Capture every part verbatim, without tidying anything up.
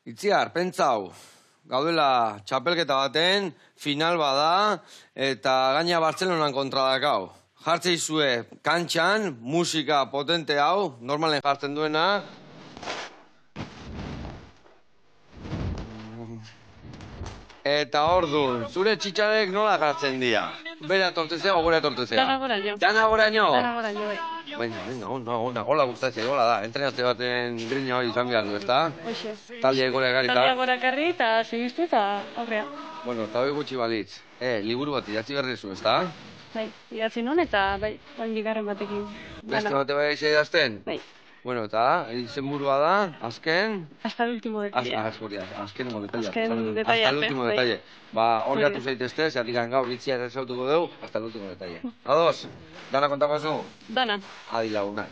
Itziar, pentsau, gaudela txapelketa baten, final bada, eta gaina Bartzelonan kontra dakau. Jartze izue kantxan, musika potente hau, normalen jartzen duena. Eta orduan, zure txitxarek nola jartzen dira? Bera tortezea o gure tortezea? Dana goraino. Dana goraino? Dana goraino, bai. Baina, venga, ona, ona, hola gustatzea, hola da. Entrenatze baten grina hori izan behar du, ezta? Hoxe. Talde gora egarri eta... Talde gora egarri eta segiztu eta aurrea. Bueno, eta hori gutxi balitz. Eh, liburu bat idatzi berri zu, ezta? Bai, idatzi nun eta bai, bain bigarren batekin. Beste bate bai eixea idazten? Bai. Bueno, eta izenburua da, azken... Hasta el último detalle. Azken, azken detalle. Azken detalle. Hasta el último detalle. Ba, horreatu zaitezte, zeatik gaur itziak ezautuko dugu, hasta el último detalle. Ados, dana kontako zu? Dana. Adi lagunak.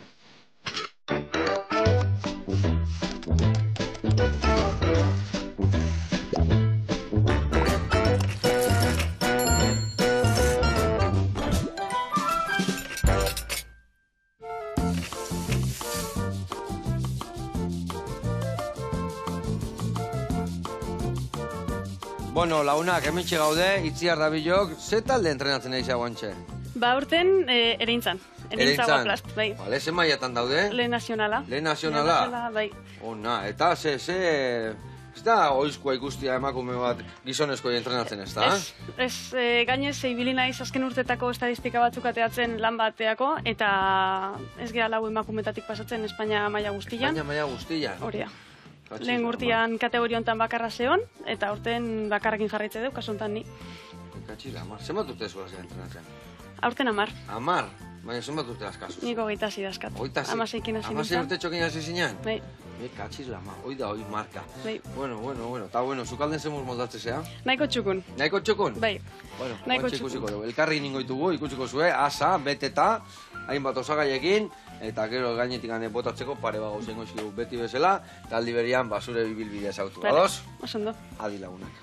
Bueno, lagunak, hementxe gaude, Itziar Dabilok, ze talde entrenatzen nahi zagoantxe? Ba, urten e, ereintzan. Ereintza guaplast, bai. Bale, ze maiatan daude? Lehen nazionala. Lehen nazionala? Lehen nazionala, bai. Ona, eta ze, ze... Ez da oizkoa ikustia emakume bat gizonezkoi entrenatzen, ez da? Ez, ez, e, gainez, ibili naiz azken urtetako estadistika batzuk ateatzen lan bateako, eta ez gara lau emakumetatik pasatzen Espainia maila guztian. Espainia maila guztian? Horia. Lehen urtean kategoria honetan bakarra zeon, eta urten bakarrakin jarraitze deu, kasu honetan ni. Katxila, amar. Zenbat urte zuela zen entrenatzen? Aurten amar. Amar? Baina zenbat urte askazuz? Niko geita zidazkat. Oita zi? Amaseikin hasi nintzen. Amasei urte txokin hasi zinean? Bai. Me katxila, ma. Hoi da, hoi marka. Bai. Bueno, bueno, bueno. Ta bueno, zukalden zemuz moldatzezea? Nahiko txukun. Nahiko txukun? Bai. Bueno, nahiko txukun. Ikusiko dugu. Elkarri ningoitugu, ikusiko zue, asa, beteta, hainbat osagaiekin, eta gero gainetik gane botatzeko pare bago zengo izkigu beti bezala, eta aldi berian basure bibilbidea zautu. Ados? Osondo. Adi lagunak.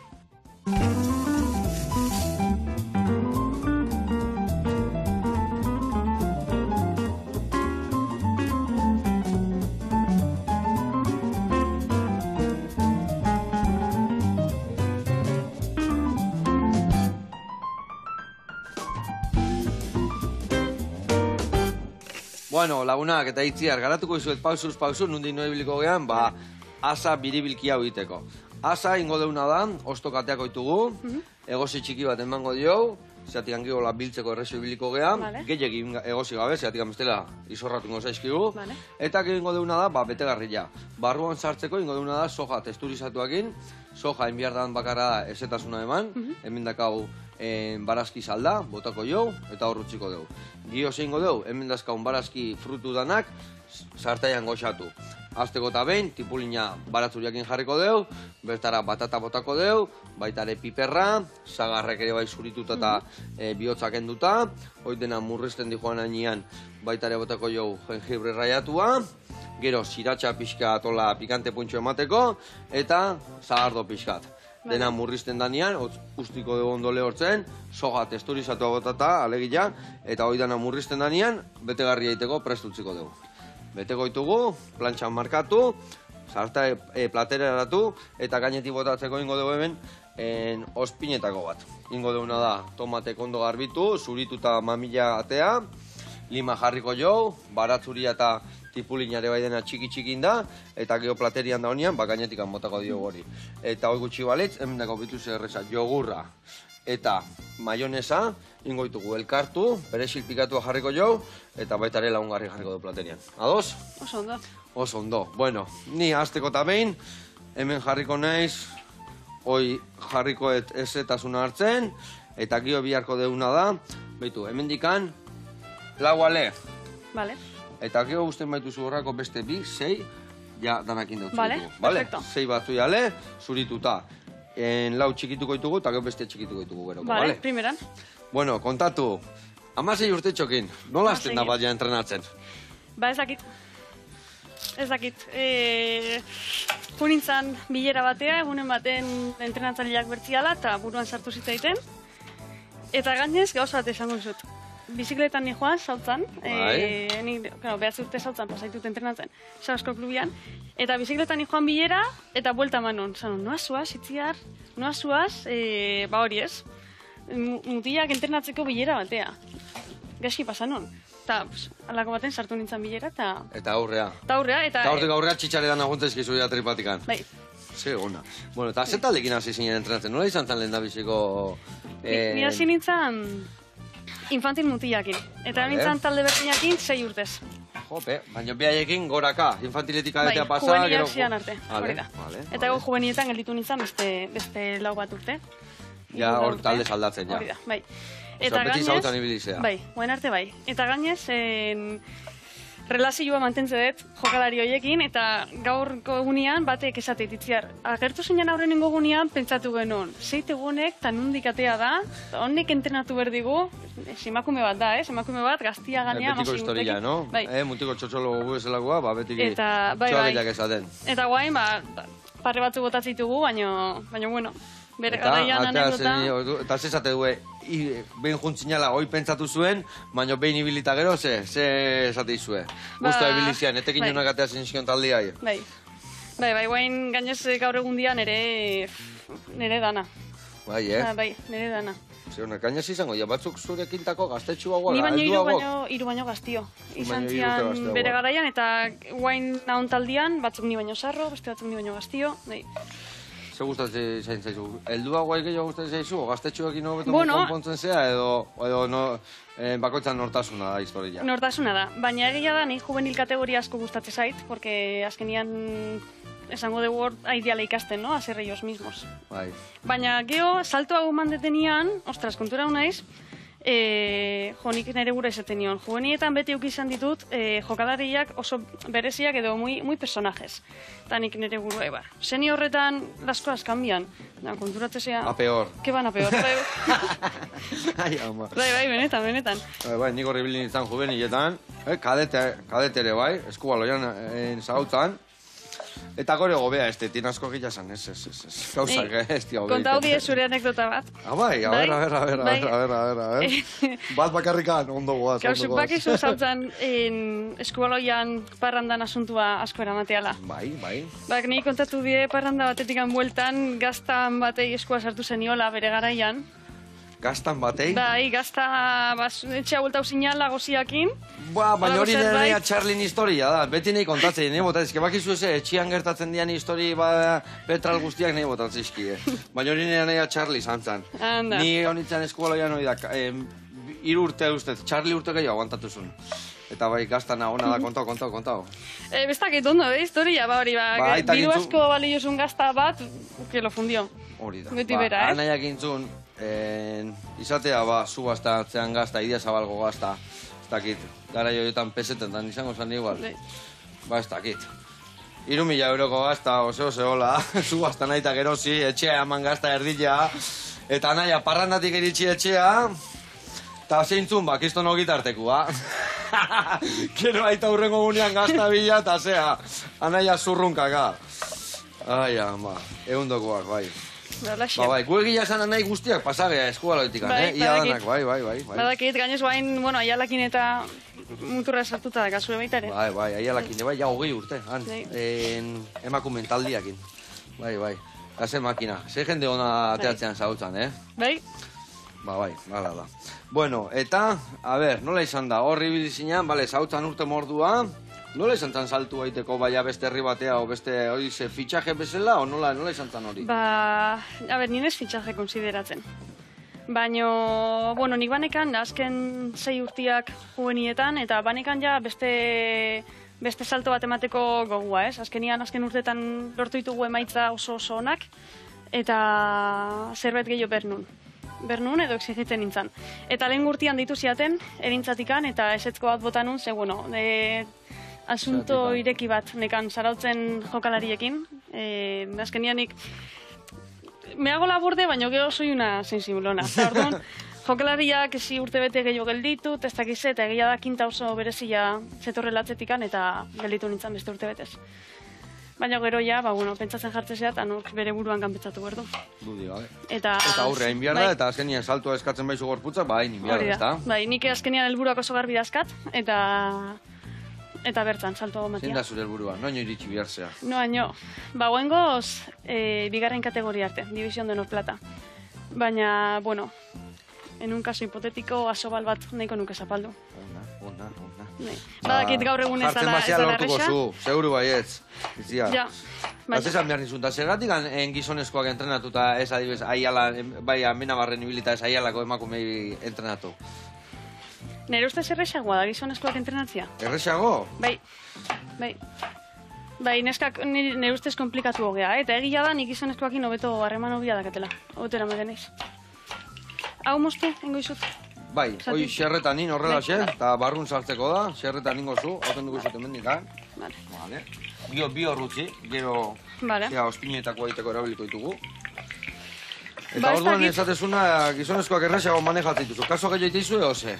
Bueno, lagunak eta Itziar, garatuko izuet pausuz pausu, nundi noe biliko gehan, ba, asa biribilki hau egiteko. Asa ingo deuna da, ostokateako ditugu, egosi txiki bat emango dio, zeatik angiola biltzeko errezio biliko gehan, gehiagin egosi gabe, zeatik amestela izorratu ingo zaizkigu, eta gero ingo deuna da, ba, betegarria. Barruan sartzeko ingo deuna da, soja testurizatuakin, soja enbiardan bakarra ezetasuna eman, hemen dakau barazki salda, botako jo, eta horrutziko dugu. Gio zeingo dugu, hemen dazkaun barazki frutu danak, sartaian goxatu. Azteko eta behin, tipulina baratzuriakin jarriko dugu, bertara batata botako dugu, baitare piperra, zagarrek ere bai zurituta eta bihotzak enduta, hoitena murrizten di joan hainean, baitare botako jo jengibre raiatua, gero siratxa pixka atola pikante puntxo emateko, eta zagardo pixkat. Dena murrizten danean, ustiko dugu ondo lehortzen, soja texturizatua botata, alegia, eta hoi dana murrizten danean, betegarria egiteko prestutziko dugu. Beteko ditugu, plantxan markatu, sarta platera eratu, eta gainetik botatzeko ingo dugu hemen, ospinetako bat. Ingo duguna da, tomatek ondo garbitu, zurituta mamila atea, lima jarriko jo, baratzuria eta tipulinare bai dena txiki txikin da, eta geho platerian da honean, bakainetik botako dio hori. Eta hoi gutxi balitz, hemen dako bituz erreza, jogurra eta maionesa, ingo ditugu elkartu, perexil pikatua jarriko jo, eta baita ere lagungarri jarriko du platerian. Ados? Oso ondo. Oso ondo. Bueno, ni hasteko eta behin, hemen jarriko naiz, hoi jarriko ezetasuna hartzen, eta gio biharko deuna da, behitu, hemen dikan, lau ale. Vale. Eta gero usten baituzu horrako beste bi, sei, ja danakin dut Vale, perfecto. Sei batzu jale, zurituta. En lau txikituko ditugu, eta gero beste txikituko ditugu gero. Vale, primeran. Bueno, kontatu, amasei urte txokin, nola azten da bat ja entrenatzen? Ba, ez dakit. Ez dakit. Junintzan bilera batea, egunen baten entrenatzaileak bertziala, eta buruan sartu zitaiten. Eta gainez, gauza bat esango dut. bizikletan ni joan, Sautzan. Bai. E, ni, claro, behaz urte Sautzan pasaitut entrenatzen, Sausko klubian. Eta bizikletan ni joan bilera, eta buelta manon. Zanon, noa zuaz, itziar, noa zuaz, e, ba hori ez. Mutilak entrenatzeko bilera batea. Gaski pasanon. Eta, pues, alako baten sartu nintzen bilera, eta... Eta aurrea. Eta aurrea, eta... Eta hortik aurrea txitxaretan aguntezkizu ja tripatikan. Bai. Ze ona. Bueno, eta ze taldekin hasi zinen entrenatzen? Nola izan zen lehen da biziko... Eh... Ni hasi nintzen infantil mutilakin. Eta vale. nintzen talde berdinakin sei urtez. Jope, baina behaiekin goraka, infantiletik adetea bai, pasa... Bai, juvenileak gero... zian arte, vale, hori da. Vale, eta vale. go juvenietan gelditu nintzen beste, beste lau bat urte. Ja, hor talde saldatzen, ja. Hori da, bai. Eta beti zautan ibilizea. Bai, guen arte bai. Eta gainez, en, relazioa mantentze dut jokalari horiekin, eta gaurko egunean batek esate ditziar. Agertu zeinen aurrenengo egunean pentsatu genuen, zeite gunek tan nundik atea da, honek entrenatu berdigu, emakume bat da, eh? Emakume bat gaztia ganea. Betiko historia, no? Bai. Eh, mutiko txotxolo gugu eselagoa, ba, betiki eta, bai, bai. esaten. Eta guain, ba, parre batzu botatzitugu, baino, baino, bueno, bere garaian anekdota. Eta ze esate due, behin juntzinala hoi pentsatu zuen, baina behin ibilita gero, ze, ze esate izue. Ba, Guztua ibilizian, etekin bai. jonak atea zinzion taldiai. Bai, bai, bai, guain gainez gaur egun dia nere, nere dana. Bai, eh? Ah, bai, nere dana. Zer, gainez izango, ja batzuk zurekintako gaztetxua guara, Ni baino hiru helduago. baino, hiru baino gaztio. Izan Baino hiru urte zian gazteago. bere garaian, eta guain naun taldian, batzuk ni baino sarro, beste batzuk ni baino gaztio. Bai. Ze gustatzen zain zaizu? Helduago gehiago gustatzen zaizu? Gaztetxuekin hobeto Bueno, konpontzen zea, edo, edo no, eh, bakoitzan nortasuna da historia? Nortasuna da, baina egia da, ni juvenil kategoria asko gustatzen zait, porque azkenian esango dugu hor aideala ikasten, no? Hacer ellos mismos. Bai. Baina geho, salto hau mandetenian, ostras, kontura naiz, e, jo, nik nire gure esaten nion. Juvenietan beti uki izan ditut, e, jokalariak oso bereziak edo muy, muy personajes. Eta nik nire guru eba. Zeni horretan las cosas cambian. Na, konturatzea... A peor. Ke ban a peor. Bai, Ai, ama. bai, bai, benetan, benetan. Bai, bai, nik horri bilin izan juveniletan, eh, kadete, kadetere bai, eskubaloian eh, zautzan. Eta gore gobea, ez tetin asko gila esan, ez, ez, ez, ez, gauzak, Ei, ez tia gobea. Kontau die zure anekdota bat. Ah, bai, a Bai, ver, a ver, a ver, a bai. ver, a ver, a ver, a ver. Bat bakarrikan, ondo goaz, Gauzuk ondo goaz. bakizu zautzen eskubaloian parrandan asuntua asko eramateala. Bai, bai. Bak, ni kontatu die parranda batetik bueltan gaztan batei eskua sartu zeniola bere garaian. Gaztan batei? Bai, gazta bas, etxea bueltau zinala goziakin. Ba, baina hori Alago nire zerbait. Charlin historia da, beti nahi kontatzen, nahi botatzizki, bakizu eze, etxian gertatzen dian histori ba, petral guztiak nahi botatzizki, eh. Baina hori nire nahi Charlie zantzan. Anda. Ni honitzen eskubaloian hori da, eh, hiru urte ustez, Charlie urte gehiago aguantatu zuen. Eta bai, gaztana ona da, kontau, kontau, kontau. E, bestak ondo, eh, historia, ba hori, ba, Ba, aitak diru intzu- asko baliozun gazta bat, que lo fundio. Hori da. Beti Ba, bera, eh? Anaiak intzun, en, izatea, ba, zu gaztatzean gazta, idia zabalgo gazta, ez dakit, gara joetan pesetetan izango zen igual. Bai. Ba, ez dakit. Iru mila euroko gazta, oso zehola, zu gazta nahi eta gerozi, etxea eman gazta erdila, eta naia parrandatik iritsi etxea, eta zeintzun, ba, kiston ogitartekua. Gero aita hurrengo gunean gazta bila, eta zea, anaia zurrunkaka. Ai, ama, egundokoak, bai. Ba, laxe. Ba, bai, gu egia esan nahi guztiak pasagea eskubaloitik, Bai, eh? Ia badakit. danak, bai, bai, bai. bai. Badakit, gainez bain, bueno, aialakin eta muturra sartuta da, kasure baita ere. Bai, bai, aialakin, bai, ja hogei urte, han, Bai. en, emakumen taldiakin. Bai, bai, gase makina, ze jende ona ateatzean zautzan, eh? Bai? Ba, bai, bala da. Bueno, eta, a ber, nola izan da, horri bilizinean, bale, zautzan urte mordua, nola izan zan saltu baiteko, baina beste herri batea, o beste, hori ze, fitxaje bezala, o nola, nola izan zan hori? Ba, a ber, nien ez fitxaje konsideratzen. Baino, bueno, nik banekan, azken sei urtiak juvenietan, eta banekan ja beste, beste salto bat emateko gogua, ez? Azkenian, azken urtetan lortu ditugu emaitza oso oso onak, eta zerbait gehiago bernun. Bernun edo exigitzen nintzen. Eta lehen urtian ditu ziaten, erintzatikan, eta esetzko bat botanun, ze, bueno, e, asunto Zergatik, ireki bat nekan zarautzen jokalariekin. E, azkenian nik, me hago la borde, baina gero soy una sensiblona. Eta orduan, jokalariak ezi urte bete gehiago gelditu, testakize, eta egia da kinta oso berezia zetorrelatzetikan, eta gelditu nintzen beste urte betez. Baina gero ja, ba, bueno, pentsatzen jartzea eta nork bere buruan kanpentsatu behar du. Dudi gabe. Eta, eta aurre hain behar da, eta azkenian saltoa eskatzen baizu gorputza, ba, hain behar da, ezta? Bai, nik azkenian helburuak oso garbi dazkat, eta eta bertan, saltoa gomatia. Zein da zure helburua, noño iritsi behar zea? Noaino, ba, goengoz, e, bigarren kategoria arte, División de Honor Plata. Baina, bueno, en un caso hipotético, asobal bat nahiko nuke zapaldu. Ona, ona, ona. Badakit gaur egun ez dala erresa. Jartzen lortuko zu, seguru baietz. Ja. Bat esan behar nizun, eta zergatik gizonezkoak entrenatuta ez adibes, aiala, bai, amenabarren ibilita ez aialako emakumei entrenatu. Nere ustez erresagoa da gizonezkoak entrenatzia? Erresago? Bai, bai. Bai, neskak nire ustez komplikatu hogea, eta egia da nik gizonezkoakin hobeto harreman hobia dakatela. Hobetera mageneiz. Hau moztu, ingo izut. Bai, hoi xerretan nin horrela xe, eta barrun sartzeko da, xerretan ningo zu, hauten dugu zuten mendik, ha? Vale. Vale. Bio, bio rutzi, gero, vale. Zea, ospinetako egiteko erabiliko ditugu. Eta ba, orduan ezatezuna gizonezkoak erresago manejatzen dituzu. Kaso gehiago itizu edo ze?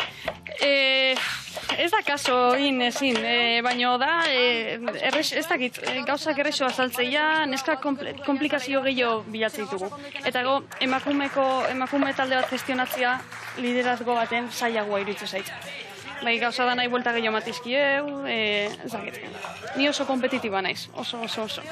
Eh, ez da kaso in ezin, e, baino da, e, errex, ez dakit, e, gauzak errexo azaltzeia, neska komplikazio gehiago bilatzen ditugu. Eta go, emakumeko, emakume talde bat gestionatzea liderazgo baten zailagoa iruditzen zait. Bai, gauza da nahi buelta gehiago matizkieu, e, ez dakit. Ni oso kompetitiba naiz, oso, oso, oso.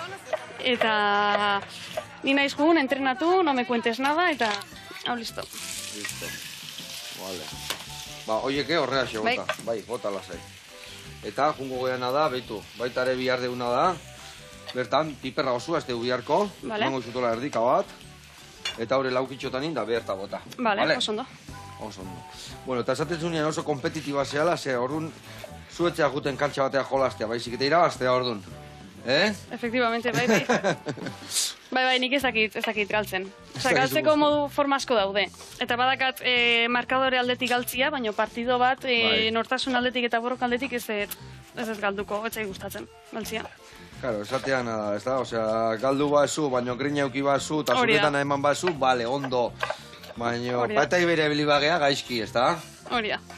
Eta ni naiz gun, entrenatu, no me cuentes nada, eta hau listo. Listo, vale. Ba, oieke horrea xe bota, bai, bai bota lasai. Eta, jungo geana da, beitu, baita ere bihar deuna da, bertan, piperra osua, ez dugu biharko, vale. Mango izutola erdika bat, eta hori laukitxotan inda, berta bota. Vale, vale? Oso ondo. Oso ondo. Bueno, eta esaten zunean oso kompetitiba zehala, ze orduan, zuetzea juten kantxa batea jolastea, baizik eta irabaztea orduan. Eh? Efectivamente, bai, bai. Bai, bai, nik ez dakit, ez dakit galtzen. Osa, galtzeko modu formazko daude. Eta badakat e, markadore aldetik galtzia, baina partido bat e, bai. Nortasun aldetik eta borrok aldetik ez ez, ez galduko, ez zai gustatzen, galtzia. Claro, esatean nada, ez da? Osea, galdu bazu, baina grina euki bazu, eta zuretan eman bazu, bale, ondo. Baina, baita ibere bilibagea gaizki, ez da? Hori da.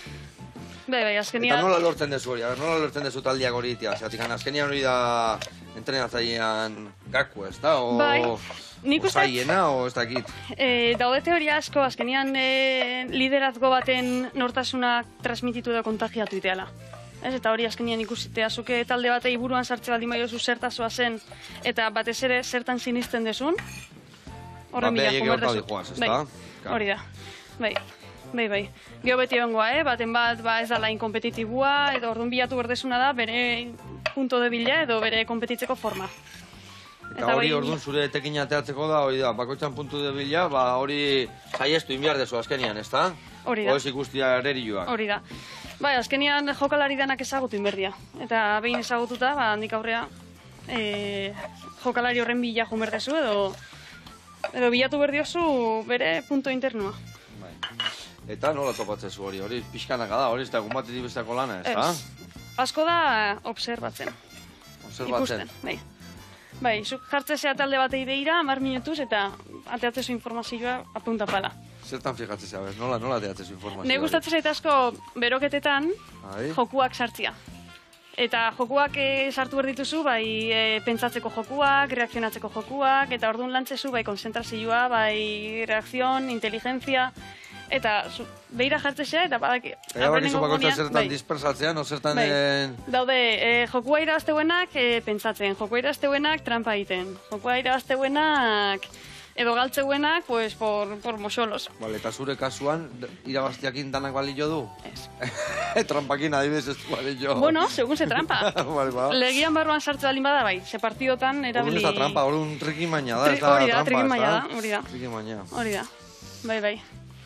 Bai, bai, azkenian... Eta nola lortzen dezu hori, nola lortzen dezu taldiak hori itia, zeatik, azkenian hori da entrenatzailean gaku, ez da? O, bai, nik uste... O zaiena, o ez dakit? E, daude teoria asko, azkenian e, liderazgo baten nortasunak transmititu edo kontagiatu iteala. Ez, eta hori azkenian ikusitea, zuke talde batei buruan sartze baldin baiozu zertazoa zen, eta batez ere zertan sinisten desun, horren bila jumerdezu. Bai, hori da, bai. Bai, bai. Geo beti egongoa, eh? Baten bat, ba, ez da lain kompetitibua, edo orduan bilatu berdezuna da, bere punto de bila edo bere kompetitzeko forma. Eta hori orduan zure tekin ateatzeko da, hori da, bakoitzan puntu de bila, ba, hori saiestu inbiar dezu azkenian, ez da? Hori da. Oez ikustia ererilloak. Hori da. Bai, azkenian jokalari danak ezagutu inberdia. Eta behin ezagututa, ba, handik aurrea, e, jokalari horren bila jo berdezu, edo, edo bilatu berdiozu bere punto internua. Bai. Eta nola topatzezu hori, hori pixkanaka da, hori ez da gumbatetik besteko lana, ez da? Asko da observatzen. Observatzen? Ikusten, bai. Bai, zuk jartzezea talde batei deira, hamar minutuz, eta ateatzezu informazioa apunta pala. Zertan fijatzezea, bez, nola, nola ateatzezu informazioa? Ne gustatzen zait asko beroketetan jokuak sartzia. Eta jokuak e, sartu behar dituzu, bai e, pentsatzeko jokuak, reakzionatzeko jokuak, eta orduan lantzezu, bai konzentrazioa, bai reakzion, inteligentzia, eta zu, behira jartzea, eta badak... Eta bak izu bakoitza zertan bai. Dispersatzean, o zertan... Bai. En... Daude, e, jokua irabazteuenak e, pentsatzen, jokua irabazteuenak trampa egiten, jokua irabazteuenak... Edo galtzeuenak, pues, por, por moxolos. Vale, eta zure kasuan, irabaztiakin danak balio du? Ez. Trampakin adibidez ez du balio. Bueno, segun ze trampa. Vale, ba. Legian barruan sartze balin bada bai, ze partidotan erabili... Horun ez da trampa, horun triki maina da, ez da hori da, trampa, triki maina da, hori da. Triki maina. Hori da, bai, bai.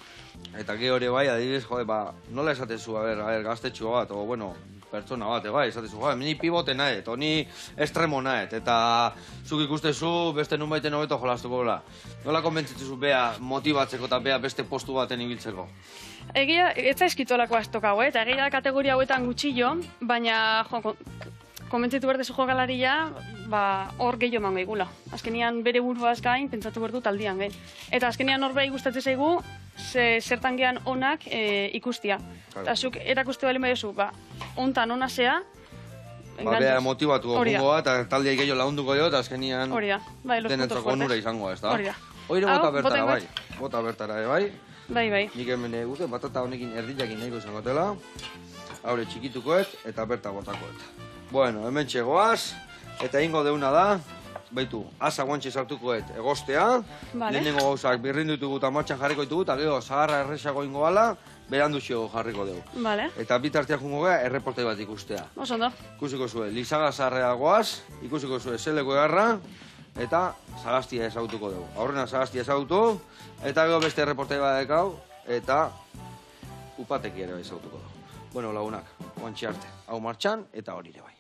Eta ge hori bai, adibidez, jode, ba, nola esatezu, a ber, a ber, gaztetxo bat, o, bueno, pertsona bat, bai, esatezu, jode, ni pivote nahet, o ni estremo nahet, eta zuk ikustezu beste nun baiten hobeto jolastuko gola. Nola konbentzitzu bea motibatzeko eta bea beste postu baten ibiltzeko? Egia, ez zaizkitolako aztokau, eh? Eta egia kategoria hauetan gutxillo, baina, jo, konbentzitu berdezu jokalaria, ba, hor gehiago eman gaigula. Azkenian bere buruaz gain, pentsatu berdu taldian, gai. Eta azkenian hor behi gustatzen zaigu, ze, zertan gehan onak e, ikustia. Eta zuk erakuste bali maiozu, ba, ontan ona zea, Ba, bea motibatu gokungo bat, eta taldeai gehiago lagunduko jo, eta azkenian denetzako onura izango, ez da? Hori da. Oire bota bertara, bai. Bota bertara, bai. Bai, bai. Nik hemen guzti, batata honekin erdiakin nahiko izango dela. Haure txikitukoet, eta berta botakoet. Bueno, hemen txegoaz, eta ingo deuna da, baitu, asa guantxe sartukoet egostea, lehenengo gauzak birrindutugu eta martxan jarriko ditugu, eta gero zagarra erresago ingo gala, berandu xio jarriko dugu. Eta bitartiak jungo gara, erreportai bat ikustea. Oso ondo. Ikusiko zuen, lizaga zarrea goaz, ikusiko zuen zeleko egarra, eta zagaztia ezagutuko dugu. Aurrena zagaztia ezagutu, eta gero beste erreportai bat dekau, eta upateki ere ezagutuko dugu. Bueno, lagunak, guantxe arte, hau martxan, eta hori ere bai.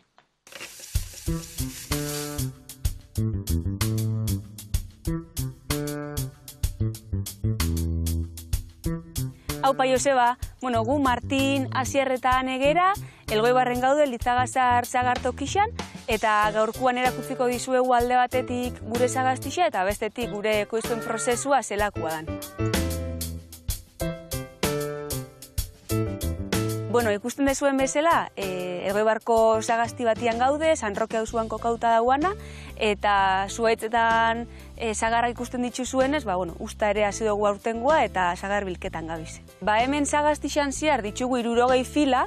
Aupa Joseba, bueno, gu Martin, Asier eta Anegera, Elgoibarren gaude Lizagazar zagartokixan, eta gaurkuan erakutziko dizuegu alde batetik gure zagaztixa eta bestetik gure ekoizpen prozesua zelakoa dan. Bueno, ikusten dezuen bezala, e, Elgoibarko zagazti batian gaude, San Roque auzoan kokauta dauana, eta zuaitzetan e, zagarra ikusten dituzuenez, ba, bueno, usta ere hasi dugu aurtengoa eta zagar bilketan gabiz. Ba, hemen zagaztixan zehar ditugu hirurogei fila,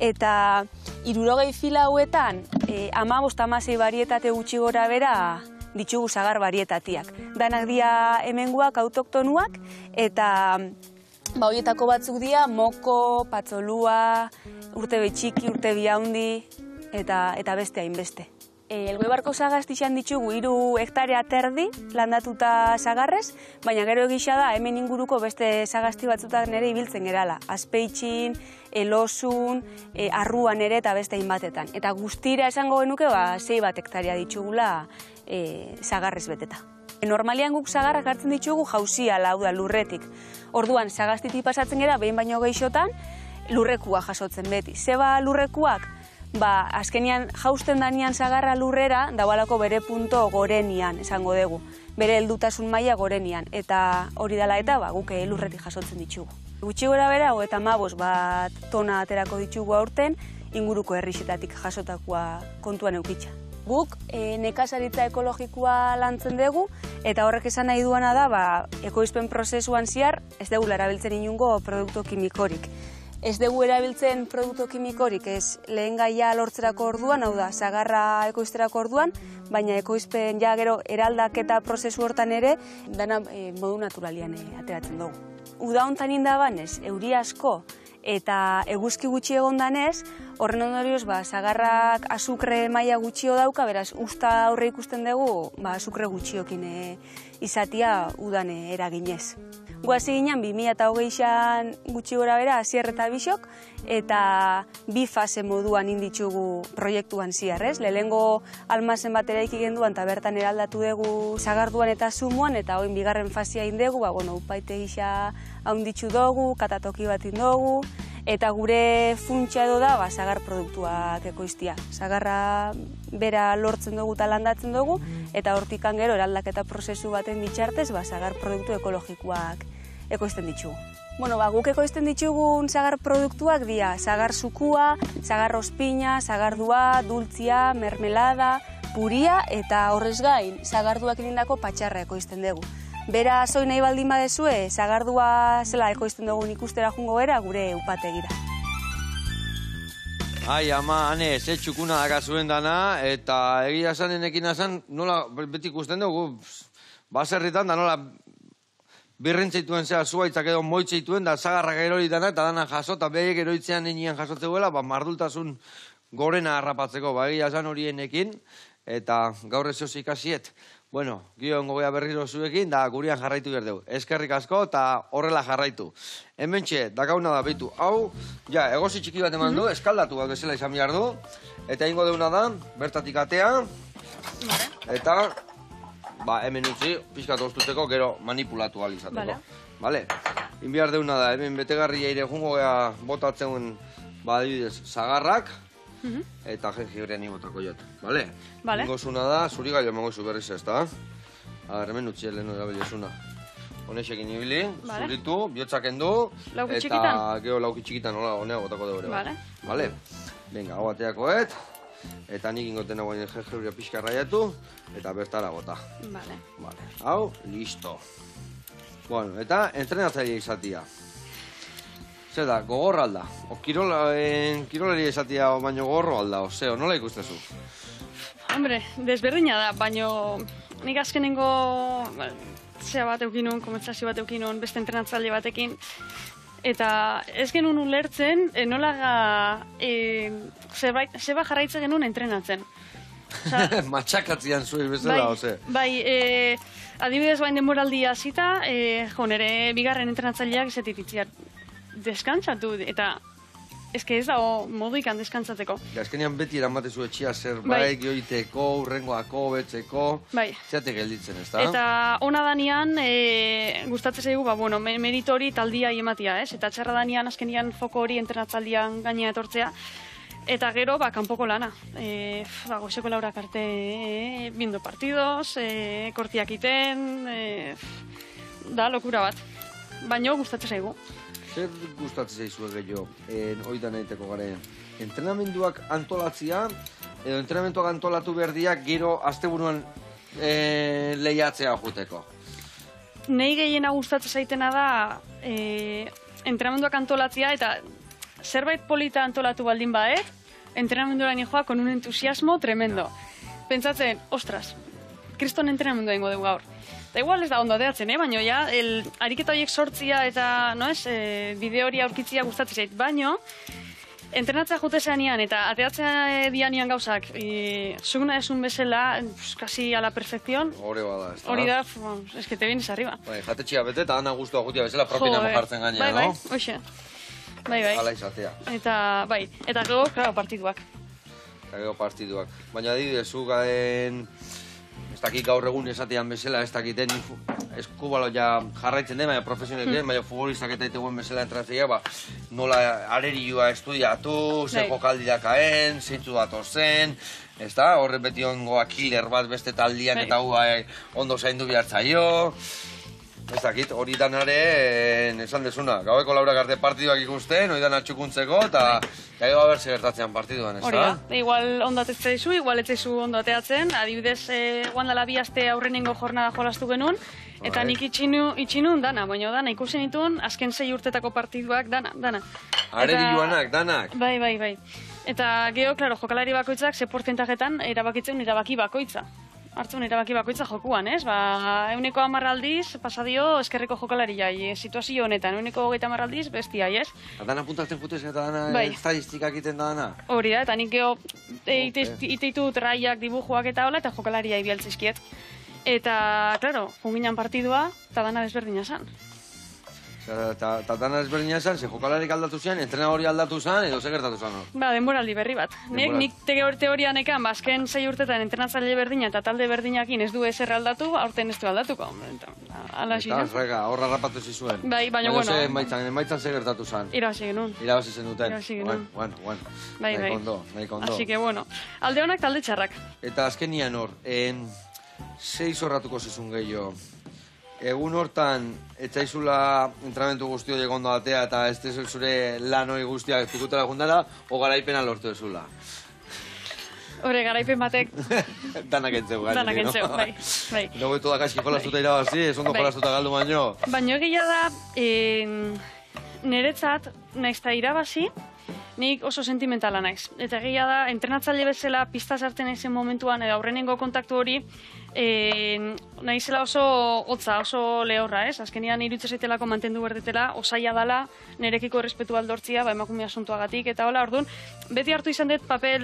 eta hirurogei fila hauetan e, hamabost hamasei barietate gutxi gora bera ditugu zagar barietatiak. Danak dira hemengoak autoktonuak, eta ba, horietako batzuk dira moko, patzolua, urte betxiki, urte bihaundi, eta, eta beste hainbeste. E, Elgoibarko zagaztixan ditugu hiru hektarea terdi landatuta zagarrez, baina gero egisa da hemen inguruko beste zagazti batzutak nire ibiltzen gerala. Azpeitxin, Elosun, e, Arruan ere eta beste hainbatetan. Eta guztira esango genuke ba, sei bat hektarea ditugula e, zagarrez beteta. Normalian guk zagarrak hartzen ditugu jauzia, hau da, lurretik. Orduan, zagaztitik pasatzen gara, behin baino gehixotan, lurrekua jasotzen beti. Zeba lurrekuak, ba, azkenian jausten danian zagarra lurrera, daualako bere punto gorenian, esango dugu. Bere heldutasun maila gorenian, eta hori dela eta ba, guk lurretik jasotzen ditugu. Gutxi gora bera, eta mabos bat tona aterako ditugu aurten, inguruko herrixetatik jasotakoa kontuan eukitza. Guk e, nekazaritza ekologikoa lantzen dugu, eta horrek esan nahi duana da, ba, ekoizpen prozesuan zehar ez dugu erabiltzen inungo produktu kimikorik. Ez dugu erabiltzen produktu kimikorik, ez lehen gaia lortzerako orduan, hau da, zagarra ekoizterako orduan, baina ekoizpen ja gero eraldaketa prozesu hortan ere, dana e, modu naturalian e, ateratzen dugu. Uda hontan indabanez, euri asko, eta eguzki gutxi egon danez, horren ondorioz, ba, zagarrak azukre maila gutxio dauka, beraz, usta aurre ikusten dugu, ba, azukre gutxiokin e, izatia udan e, eraginez. Guazi ginen, bi mila hogeian gutxi gora bera, Asier eta Bixok, eta bi fase moduan inditzugu proiektuan ziarrez. Lehenengo almazen bat eraiki genduan, eta bertan eraldatu dugu zagarduan eta zumuan, eta oin bigarren fasea indegu, ba, bueno, upaite gisa haunditzu dugu, katatoki bat indogu, eta gure funtsa edo da, ba, zagar produktuak ekoiztia. Zagarra bera lortzen dugu eta landatzen dugu, eta hortikan gero eraldaketa prozesu baten bitxartez, ba, zagar produktu ekologikoak ekoizten ditugu. Bueno, ba, guk ekoizten ditugun zagar produktuak dira, zagar zukua, zagar ospina, zagardua, dultzia, mermelada, puria, eta horrez gain, zagarduak irindako patxarra ekoizten dugu. Bera zoi nahi baldin badezue, zagardua zela ekoizten dugun ikustera jungo bera, gure upategira. Ai, ama, ane, ze txukuna dakazuen dana, eta egia esan enekin azan, nola beti ikusten dugu, baserritan da nola birrentzaituen zea zuaitzak edo moitzaituen, da zagarrak erori dana, eta dana jaso, eta behek eroitzean enean jasotzeuela, ba, mardultasun gorena harrapatzeko, ba, egia esan horienekin, eta gaur ez ikasiet. Bueno, gio ongo gea berriro zuekin, da gurian jarraitu behar dugu. Eskerrik asko, eta horrela jarraitu. Hemen txe, dakauna da, behitu. Hau, ja, egozi txiki bat eman du, eskaldatu bat bezala izan behar du. Eta ingo deuna da, bertatik atea. Eta, ba, hemen utzi, pixkat oztuteko, gero manipulatu alizateko. Bale? Inbiar deuna da, hemen betegarri eire jungo gea botatzen, ba, adibidez, zagarrak. Eta jengibrean ibotako jot, bale? Bale. Ingo zuna da, zuri gailu emango zu berriz ez da. Agar, hemen utzi lehenu erabilezuna. Honexekin ibili, zuritu, bihotzaken du. Lauki txikitan? Eta gero lauki txikitan, hola, honea botako da bere. Bale. Bale? Venga, hau ateakoet. eta nik ingoten hauen jenjeuria pixka raiatu, eta bertara bota. Vale. Vale. Hau, listo. Bueno, eta entrenatzaile izatia. Zer da, gogorra alda? O kirolari izatia baino gogorro alda, ozeo, nola ikustezu? Hombre, desberdina da, baino nik azkenengo zea bat eukinun, komentzazio bat eukinun, beste entrenatzaile batekin, eta ez genuen ulertzen, e, nola e, zeba jarraitze genuen entrenatzen. Matxakatzian zuen bezala, oze? Bai, e, adibidez bain denboraldia zita, e, jo, nire bigarren entrenatzaileak izetititziat deskantzatu, eta eske ez dago moduikan deskantzateko. Ja, eskenean beti eramatezu etxia zerbait, joiteko, urrengoako, betzeko, bai. Zeate gelditzen, ez da? Eta ona danian, e, gustatzen zaigu, ba, bueno, merito hori taldia ematia, ez? Eta txarra danian, azkenian foko hori entrenatzaldian gaina etortzea. Eta gero, ba, kanpoko lana. E, ba, goizeko laurak arte e, bindo partidos, e, kortiak iten, e, da, lokura bat. Baina gustatzen zaigu. Zer gustatzen zaizu gehiago, oitan egiteko garen? Entrenamenduak antolatzia, edo entrenamenduak antolatu berdiak gero asteburuan e, lehiatzea juteko? Nei gehiena gustatzen zaitena da e, entrenamenduak antolatzia, eta zerbait polita antolatu baldin baet, entrenamendura nijoa con un entusiasmo tremendo. Pentsatzen, ostras, kriston entrenamendua ingo dugu gaur. Eta igual ez da ondo ateatzen, eh? Baina ja, el, ariketa horiek sortzia eta, no ez, e, bideo hori aurkitzia gustatzen zait. Baina, entrenatzea jute zeanian eta ateatzea dianian gauzak, e, zuguna esun bezala, pues, kasi a la perfección. Hori bada, ez da? Hori da, es que te vienes arriba. Bai, jatetxia bete eta ana guztua gutia bezala propina mojartzen gaina, bai, no? Bai, hoxe. Bai, bai. Hala izatea. Eta, bai, eta gero, claro, partiduak. Eta gero partiduak. Baina adibidez, zu gaen... Ez dakit gaur egun esatean bezala, ez dakiten eskubalo ja jarraitzen den, baina profesionalik den, baina futbolistak eta iteguen bezala entratzea, ba, nola arerioa estudiatu, ze jokaldi dakaen, zeintzu datozen, ez da, horre beti ongoa killer bat beste taldian eta hua ondo zaindu bihartzaio. Ez dakit, hori danaren esan desuna, gaueko laurak arte partiduak ikusten, hori dana txukuntzeko, eta gaigo haber gertatzean partiduan, ez da? Hori da, igual ondo atetzaizu, igual etzaizu ondo ateatzen, adibidez, guan dala bi aste aurrenengo jornada jolastu genuen, eta nik itxinun dana, baina dana ikusen ditun, azken sei urtetako partiduak dana, dana. Areri joanak, danak? Bai, bai, bai. Eta geho, klaro, jokalari bakoitzak, ze porcentajetan erabakitzen erabaki bakoitza. Hartzun erabaki bakoitza jokuan, ez? Ba, euneko hamar aldiz, pasadio eskerreko jokalari jai, situazio honetan, euneko hogeita hamar aldiz, bestia, ez? Dana puntatzen jutez eta dana bai. Estadistikak iten da dana? Hori da, eta nik geho iteitu traiak, dibujuak eta hola, eta jokalaria ibialtzizkiet. Eta, klaro, junginan partidua, eta dana desberdina zan. Eta dana desberdina zan, ze jokalarik aldatu zen, entrena hori aldatu zen, edo ze gertatu zen hor? Ba, denboraldi berri bat. Nik, nik teorian ekan, bazken sei urtetan entrenatzaile berdina eta talde berdinakin ez du ezer aldatu, aurten ez du aldatuko. Ala eta, rega, horra rapatu zizuen. Bai, baina, bueno. Ze emaitzan, emaitzan ze gertatu zen? Irabazi genuen. Irabazi zen duten. Irabazi genuen. Bueno, bueno, bai, nahi bai. kondo, nahi kondo. Así que, bueno, alde honak talde txarrak. Eta azkenian hor, en, zei zorratuko zizun gehiago. Egun hortan, etzaizula entrenamendu guztio ondo atea eta ez zure lan hori guztiak pikutela jundala, o garaipena lortu ezula? Hore, garaipen batek... Danak entzeu, gari. Danak entzeu, bai. bai. Dago eto da kaski jolastuta irabazi, ez ondo bai. jolastuta galdu baino. Baina egia da, en, niretzat, naiz ta irabazi, nik oso sentimentala naiz. Eta egia da, entrenatzaile bezala pista sartzen naizen momentuan, edo aurrenengo kontaktu hori, E, naizela oso hotza, oso lehorra, ez? Azkenian iruditzen zaitelako mantendu berdetela, osaia dala, nerekiko errespetu aldortzia, ba, emakumea asuntuagatik, eta hola, orduan, beti hartu izan dut papel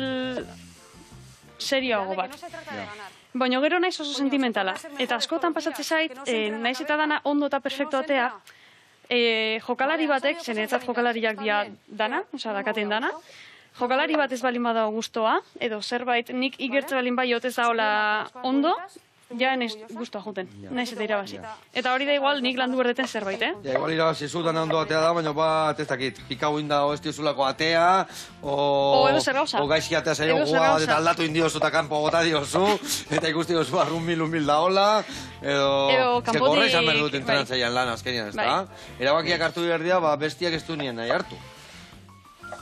serioago bat. Baina gero naiz oso sentimentala. Eta askotan pasatzen zait, e, naiz eta dana ondo eta perfecto atea, e, jokalari batek, zenetzat jokalariak dia dana, oza, dakaten dana, jokalari bat ez balin bada gustoa, edo zerbait nik igertze balin bai otez daola ondo, ja naiz gustoa juten, naiz eta irabazi. Eta hori da igual nik landu berdeten zerbait, eh? Ja, igual irabazi zu dana ondo atea da, baina bat ez dakit, pikau inda o estiozulako atea, o... O edo zer gauza. O gaizki atea zailo gua, eta aldatu indiozu eta kanpo gota diozu, eta ikusti gozu arrun mil, un mil daola, edo... Edo kanpotik... Gorra izan behar dut entrenatzailean lan azkenian, ez da? Erabakiak hartu behar dira, ba, bestiak ez du nien nahi hartu.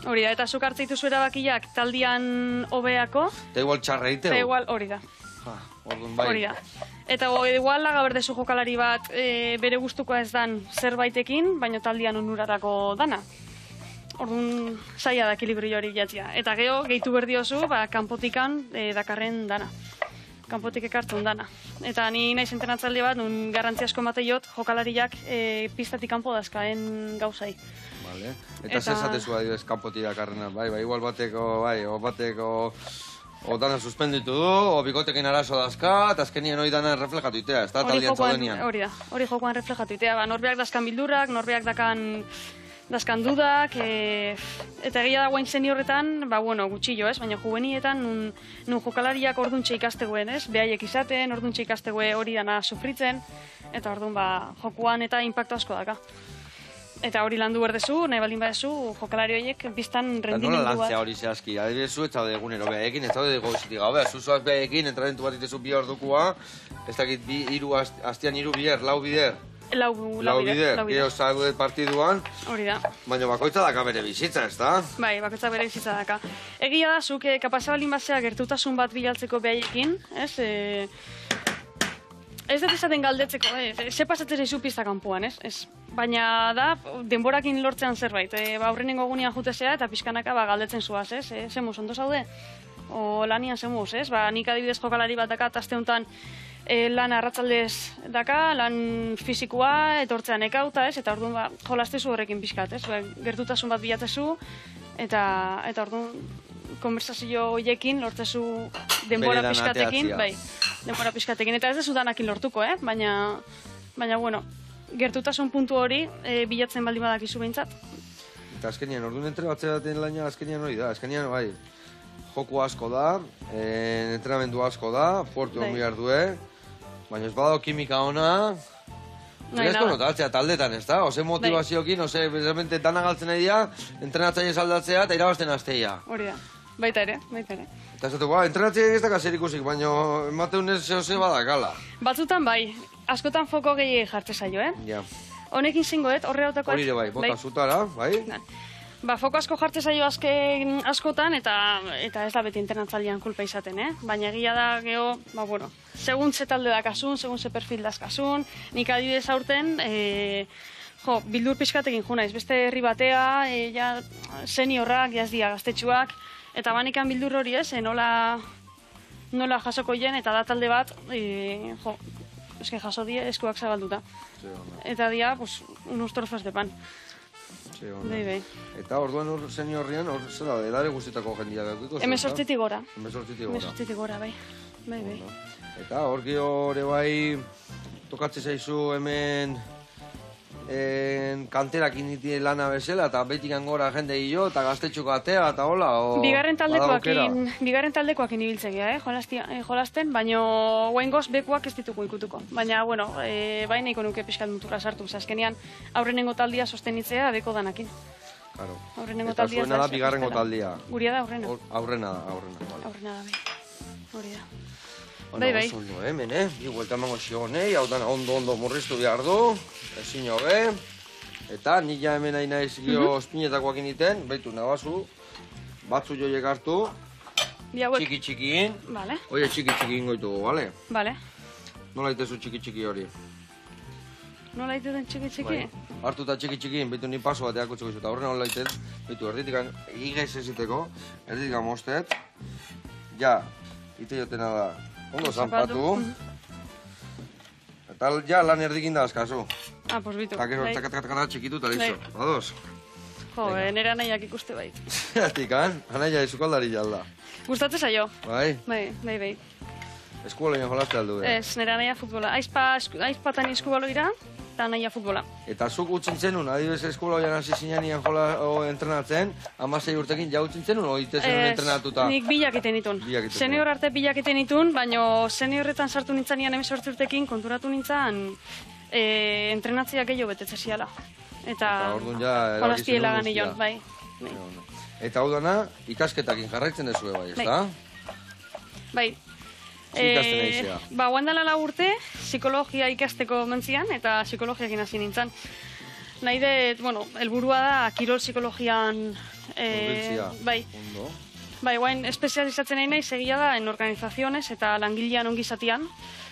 Hori da, eta zuk hartze dituzu erabakiak taldian hobeako. Eta igual txarra egiteu. Eta igual, hori da. Ha, orduan bai. Hori da. Eta igual laga berdezu jokalari bat e, bere gustukoa ez dan zerbaitekin, baina taldian onurarako dana. Orduan zaila da ekilibrio hori jatzia. Eta geho, gehitu berdiozu, ba, kanpotikan e, dakarren dana. Kanpotik ekartzen dana. Eta ni naiz entrenatzaile bat, nun garrantzi asko mateiot, jokalariak e, pistatik kanpo dazkaen gauzai. Vale. Eta, eta... zezatezu adibidez kanpotik dakarrena, bai, bai, igual bateko, bai, o bateko... O dana suspenditu du, o bikotekin arazo dazka, eta azkenien hori dana reflejatu itea, ez da, taldian zaudenian. Hori da, hori jokoan reflejatu itea, ba, norbeak dazkan bildurrak, norbeak dakan, dazkan dudak, e, eta egia da guain seniorretan, ba, bueno, gutxillo, ez, baina juvenietan, nun, nun jokalariak orduntxe ikasteguen, ez, behaiek izaten, orduntxe ikastegue hori dana sufritzen, eta orduan, ba, jokuan eta impacto asko daka. Eta hori landu berdezu, nahi baldin badezu, jokalari horiek biztan rendimendu bat. Nola lantzea hori zehazki, adibidezu, ez zaude egunero behaekin, ez zaude gozitik gabe, zuzoaz behaekin, entrenamentu bat itezu bi ordukua, ez dakit bi, iru, hastian iru bider, lau bider. Lau, lau bider, lau bider. Gero zaude partiduan, hori da. Baina bakoitza daka bere bizitza, ez da? Bai, bakoitza bere bizitza daka. Egia da, zuk kapazabalin batzea gertutasun bat bilaltzeko behaekin, ez? E... Ez dut esaten galdetzeko, eh? Ze pasatzen zaizu pista kanpoan, ez? ez? Baina da, denborakin lortzean zerbait. E, ba, aurrenengo egunean jutezea eta pixkanaka ba, galdetzen zuaz, ez? E, zemuz, ondo zaude? O lanian zemuz, ez? Ba, nik adibidez jokalari bat daka, aste honetan e, lan arratzaldez daka, lan fizikoa, etortzean ekauta, ez? Eta orduan, ba, jolastezu horrekin pixkat, ez? Ba, gertutasun bat bilatzezu, eta, eta orduan, konversazio horiekin lortzezu denbora pixkatekin, bai, denbora pixkatekin. Eta ez dezu danakin lortuko, eh? Baina, baina, bueno, gertutasun puntu hori e, bilatzen baldin badakizu behintzat. Eta azkenian, orduan entrenatzea daten laina azkenian hori da. Azkenian, bai, joku asko da, e, entrenamendu asko da, portu hon bihar due, baina ez badao kimika ona, zerezko notatzea taldetan, ez da? Ose motivaziokin, ose, bezamente dana galtzen edia, entrenatzaile saldatzea eta irabazten azteia. Hori da. Baita ere, baita ere. Eta ez dut, entrenatzea ez daka zer ikusik, baina emateun ez zehose badakala. Batzutan bai, askotan foko gehi jartze zaio, eh? Ja. Honekin zingoet, horre hautakoet. Hori bai, bota zutara, bai? Ba, foko asko jartze zaio azken askotan, eta eta ez da beti entrenatzailean kulpa izaten, eh? Baina egia da, geho, ba, bueno, segun ze talde dakasun, segun ze perfil dazkasun, nik adibidez aurten, e, jo, bildur pixkatekin jo naiz, beste herri batea, e, ja, seniorrak, jazdia gaztetxuak, eta banikan bildur hori ez, nola, nola jasoko jen, eta da talde bat, e, jo, eske jaso die eskuak zabalduta. Eta dia, pues, unos trozos de pan. Bai, bai. Eta orduan hor seniorrian, hor zera, edare guztietako jendia gaukiko? Hemen sortzitik gora. Hemen sortzitik gora. Hemen sortzitik gora, bai. Bai, bai. Eta hor hori bai, tokatze zaizu hemen en, kanterak initi lana bezala, eta betik angora jende hilo, eta gaztetxuko atea, eta hola, o... Bigarren taldekoakin, bigarren taldekoakin ibiltzegia, eh, jolastia, eh, jolasten, baina guaingoz bekuak ez dituko ikutuko. Baina, bueno, e, baina iko nuke pixkat mutura sartu, azkenean aurrenengo taldia sostenitzea beko danakin. Claro. Aurrenengo eta taldia... Eta zuena da bigarrengo taldia. Guria da aurrena. Aurrena da, aurrena. Vale. Aurrena da, bai. Hori da. Bueno, bai, bai. Ondo hemen, eh? Bi guelta emango xionei, hau dana ondo-ondo murriztu behar du, ezin hobe. Eta nila hemen hain naiz gio ospinetakoak initen, behitu nabazu, batzu joiek hartu, txiki-txikiin. Vale. Oie txiki-txikiin goitugu, bale? Vale. Nola itezu txiki-txiki hori? Nola itezen txiki-txiki? Hartu eta txiki-txikiin, behitu ni paso bateak utzuko izu, eta horren nola iten, behitu erditikan igez eziteko, erditikan mostet, ja, ite jotena da. Ondo zanpatu. Eta ja lan erdikin da azkazu. Ah, pues bitu. Eta gero txakatakataka txikitu eta listo. Ados? Jo, nera nahiak ikuste bait. Zeratik, anaia izukaldari jalda. Gustatzen zaio. Bai? Bai, bai, bai. Eskualean jolazte aldu, eh? Ez, nera nahiak futbola. Aizpatan eskubaloira, eta nahiak futbola. Eta zuk utzin zenun, adibes eskubaloian hasi zinean jola entrenatzen, amasei urtekin ja utzin zenun, oite zenun entrenatuta? Nik bilak iten ditun. Senior arte bilak iten ditun, baina seniorretan sartu nintzanean emezortzi urtekin konturatu nintzan entrenatziak gehiago betetze ziala. Eta jolaztiela gani jon, bai. Eta hau dana, ikasketakin jarraitzen dezue bai, ez da? Bai. E, ba, guandala la urte, psikologia ikasteko mentzian, eta psikologiakin hasi nintzen. Nahi dut, bueno, helburua da, kirol psikologian Hurbiltzea. Bai. Ondo. Bai, guain espezializatzen nahi nahi segia da en organizaziones eta langilean ongizatian.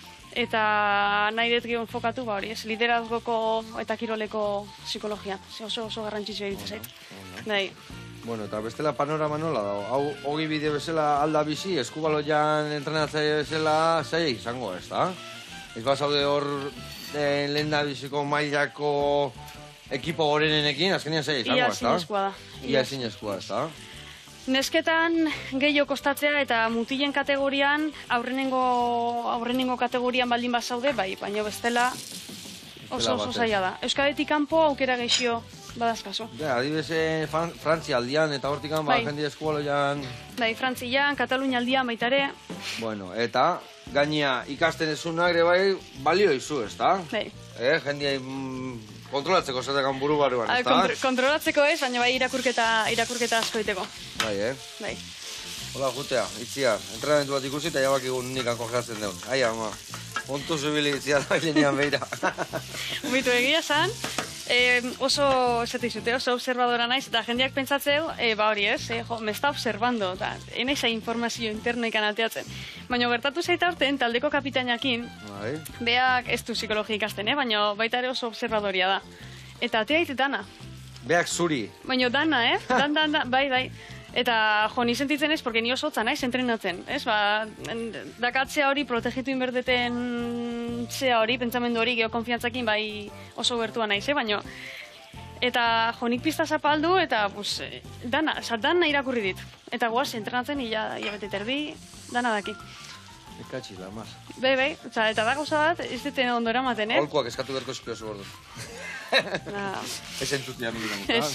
Eta nahi dut gehon fokatu, ba hori, ez, liderazgoko eta kiroleko psikologian. Oso oso garrantzitsua egiten zait. Bai. Bueno, eta bestela panorama nola dago. Hau, hogi bide bezala alda bizi, eskubaloian entrenatzaile bezala zaila izango, ez da? Ez bazaude hor eh, lehen da biziko mailako ekipo gorenenekin, azkenean zaila izango, ez da? Ia ezinezkoa da. Ia ezinezkoa, ez da? Nesketan gehiago kostatzea eta mutilen kategorian, aurrenengo, aurrenengo kategorian baldin bazaude, bai, baina bestela oso oso zaila da. Euskaditik kanpo aukera gehixio badazkazu. Ja, adibidez, Frantzia aldian eta hortikan, ba, Bai. jende eskubaloian... Bai, Frantzian, Katalunia aldian baita ere. Bueno, eta gainea ikasten ezunak ere bai balio izu, ez da? Bai. Eh, jendea mm, kontrolatzeko zatekan buru baruan, Ah, ez da? kontro- Kontrolatzeko ez, baina bai irakurketa, irakurketa asko iteko. Bai, eh? Bai. Hola, jutea, itziar, entrenamentu bat ikusi eta jabakigun nikan kongeatzen deun. Ai, ama, ontu zubili itziar bailenean beira. Bitu egia zan, eh, oso, esate izute, oso observadora naiz, eta jendeak pentsatzeu, eh, ba hori ez, eh, jo, me está observando, eta enaiza informazio internekan ateatzen. Baina gertatu zaita arten, taldeko kapitainakin, Bai, beak ez du psikologia ikasten, eh, baina baita ere oso observadoria da. Eta atea ite dana. beak zuri. Baina dana, eh? Dan, dan, dan, bai, bai. Eta jo, ni sentitzen ez, porque ni oso hotza naiz entrenatzen, ez? Ba, en- dakatzea hori, protegitu inberdeten zea hori, pentsamendu hori, geokonfiantzakin, bai oso gertua naiz, eh? Baina, eta jo, nik pista zapaldu, eta, pues, eh, dana, oza, dana irakurri dit. Eta guaz, entrenatzen, ia, ia bete terdi, dana daki. Ekatxi, la mas. Bai, bai, oza, eta da gauza bat, ez duten ondo eramaten, eh? Holkoak eskatu berko espiozu bordu. Na, Ez entzutia milikan. Ez.